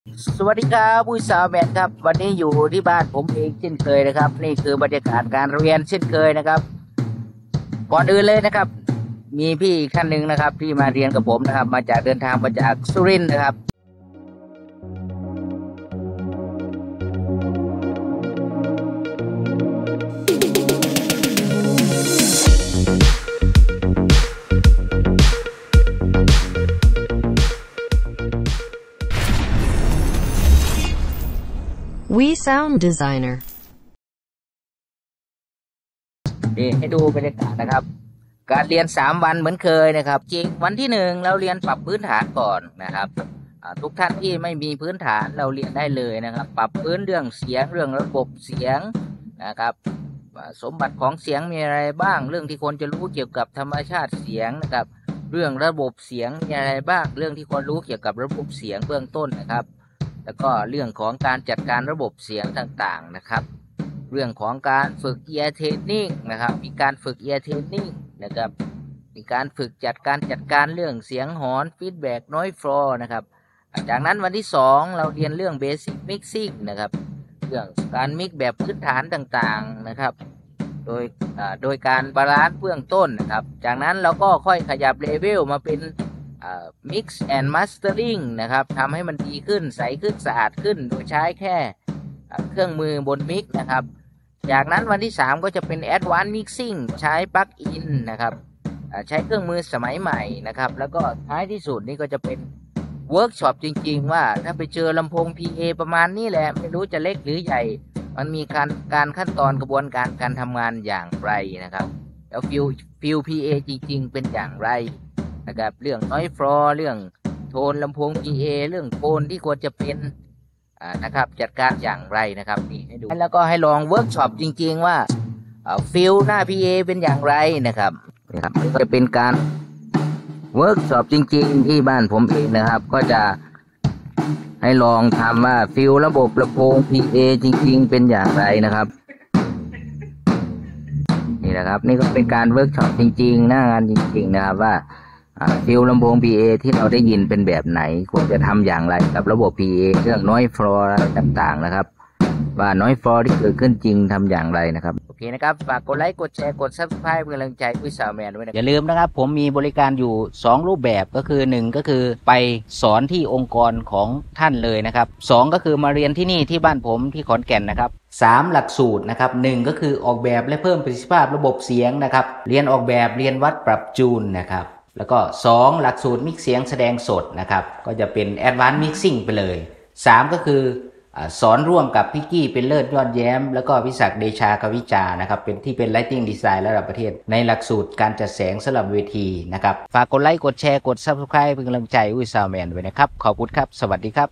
สวัสดีครับผู้สาวแมนครับวันนี้อยู่ที่บ้านผมเองเช่นเคยนะครับนี่คือบรรยากาศการเรียนเช่นเคยนะครับก่อนอื่นเลยนะครับมีพี่ท่านหนึ่งนะครับที่มาเรียนกับผมนะครับมาจากเดินทางมาจากสุรินทร์นะครับ We Sound Designer นี่ให้ดูบรรยากาศนะครับการเรียน3 วันเหมือนเคยนะครับจริงวันที่1เราเรียนปรับพื้นฐานก่อนนะครับทุกท่านที่ไม่มีพื้นฐานเราเรียนได้เลยนะครับปรับพื้นเรื่องเสียงเรื่องระบบเสียงนะครับสมบัติของเสียงมีอะไรบ้างเรื่องที่ควรจะรู้เกี่ยวกับธรรมชาติเสียงนะครับเรื่องระบบเสียงมีอะไรบ้างเรื่องที่ควรรู้เกี่ยวกับระบบเสียงเบื้องต้นนะครับแล้วก็เรื่องของการจัดการระบบเสียงต่างๆนะครับเรื่องของการฝึก ear training นะครับมีการฝึก ear training นะครับมีการฝึกจัดการเรื่องเสียงหอน feedback noise floor นะครับจากนั้นวันที่2เราเรียนเรื่อง basic mixing นะครับเรื่องการมิกแบบพื้นฐานต่างๆนะครับโดยการบาลานซ์เบื้องต้นนะครับจากนั้นเราก็ค่อยขยับเลเวลมาเป็นmix and mastering นะครับทำให้มันดีขึ้นใสขึ้นสะอาดขึ้นโดยใช้แค่เครื่องมือบนมิกนะครับจากนั้นวันที่3ก็จะเป็น advanced mixing ใช้ปลั๊กอินนะครับใช้เครื่องมือสมัยใหม่นะครับแล้วก็ท้ายที่สุดนี่ก็จะเป็นเวิร์กช็อปจริงๆว่าถ้าไปเจอลำโพง PA ประมาณนี้แหละไม่รู้จะเล็กหรือใหญ่มันมีการขั้นตอนกระบวนการทำงานอย่างไรนะครับแล้วฟิล PA จริงๆเป็นอย่างไรนะครับเรื่อง noise floor เรื่องโทนลำโพง PA เรื่องโทนที่ควรจะเป็นนะครับจัดการอย่างไรนะครับนี่ให้ดูแล้วก็ให้ลองเวิร์กช็อปจริงๆว่าฟิลหน้า PA เป็นอย่างไรนะครับนี่ก็จะเป็นการเวิร์กช็อปจริงๆที่บ้านผมเองนะครับก็จะให้ลองทำว่าฟิลระบบลำโพง PA จริงๆเป็นอย่างไรนะครับนี่นะครับนี่ก็เป็นการเวิร์กช็อปจริงๆหน้างานจริงๆนะครับว่าฟิลลำโพง PA ที่เราได้ยินเป็นแบบไหนควรจะทำอย่างไรกับระบบ PA เรื่อง noise floor อะไรต่างๆนะครับว่า noise floor ที่เกิดขึ้นจริงทำอย่างไรนะครับโอเคนะครับฝากกดไลค์กดแชร์กด Subscribe เป็นกำลังใจผู้สาวแมนด้วยนะอย่าลืมนะครับผมมีบริการอยู่2รูปแบบก็คือ1ก็คือไปสอนที่องค์กรของท่านเลยนะครับ2ก็คือมาเรียนที่นี่ที่บ้านผมที่ขอนแก่นนะครับ3หลักสูตรนะครับ1ก็คือออกแบบและเพิ่มประสิทธิภาพระบบเสียงนะครับเรียนออกแบบเรียนวัดปรับจูนนะครับแล้วก็2หลักสูตรมิกเสียงแสดงสดนะครับก็จะเป็น Advanced Mixing ไปเลย3ก็คือสอนร่วมกับพี่กี้เป็นเลิศยอดแย้มแล้วก็พิศักดิ์เดชากวิจานะครับเป็น Lighting Design ระดับประเทศในหลักสูตรการจัดแสงสำหรับเวทีนะครับฝากกดไลค์กดแชร์กด Subscribe เป็นกำลังใจอุ้ยซาวแมนไว้นะครับขอบคุณครับสวัสดีครับ